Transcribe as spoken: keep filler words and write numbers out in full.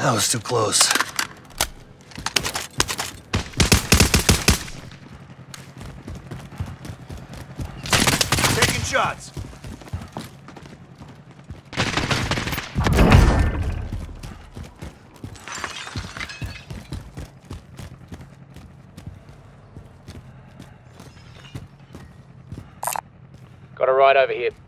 That was too close. Taking shots. Got a ride over here.